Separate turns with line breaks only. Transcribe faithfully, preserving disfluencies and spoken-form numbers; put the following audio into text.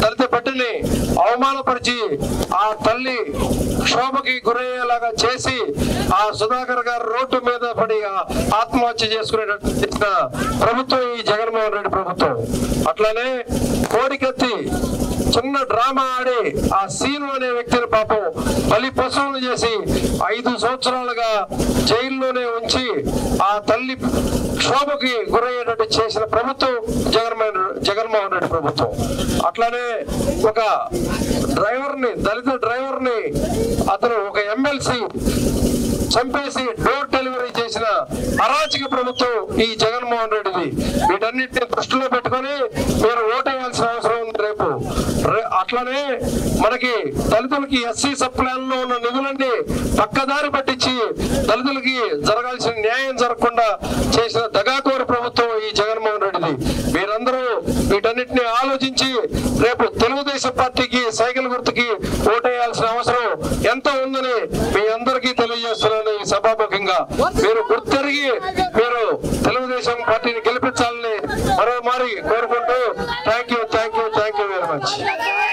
దళిత బిడ్డని అవమానపరిచి ఆ తల్లి క్షోభకి గురయ్యేలాగా చేసి ఆ సుధాకర్ గారు రోడ్డు మీద పడి ఆత్మహత్య చేసుకునేటట్టు చేసిన ప్రభుత్వం ఈ జగన్మోహన్ రెడ్డి ప్రభుత్వం. అట్లానే కోడికత్తి చిన్న డ్రామా ఆడి ఆ సీను అనే వ్యక్తిని పాపం బలి పశువులు చేసి ఐదు సంవత్సరాలుగా జైల్లోనే ఉంచి ఆ తల్లి క్షోభకి గురయ్యేటట్టు చేసిన ప్రభుత్వం జగన్మోహన్ జగన్మోహన్ రెడ్డి ప్రభుత్వం. అట్లానే ఒక డ్రైవర్ ని దళిత డ్రైవర్ ని అతను ఒక ఎమ్మెల్సీ చంపేసి డోర్ డెలివరీ చేసిన అరాచక ప్రభుత్వం ఈ జగన్మోహన్ రెడ్డిది. వీటన్నిటిని దృష్టిలో పెట్టుకొని మీరు ఓటేయాల్సిన అవసరం ఉంది రేపు. అట్లానే మనకి దళితులకి ఎస్సీ సబ్ ప్లాన్ లో ఉన్న నిధులన్నీ పక్కదారి పట్టించి దళితులకి జరగాల్సిన న్యాయం జరగకుండా చేసిన దగాకోరు ప్రభుత్వం ఈ జగన్మోహన్ రెడ్డిది. మీరందరూ వీటన్నిటిని ఆలోచించి రేపు తెలుగుదేశం పార్టీకి సైకిల్ గుర్తుకి ఓటేయాల్సిన అవసరం ఎంత ఉందని మీ అందరికీ తెలియజేస్తున్నాను ఈ సభాముఖంగా. మీరు గుర్తెరిగి మీరు తెలుగుదేశం పార్టీని గెలిపించాలని మరో మారి కోరుకుంటూ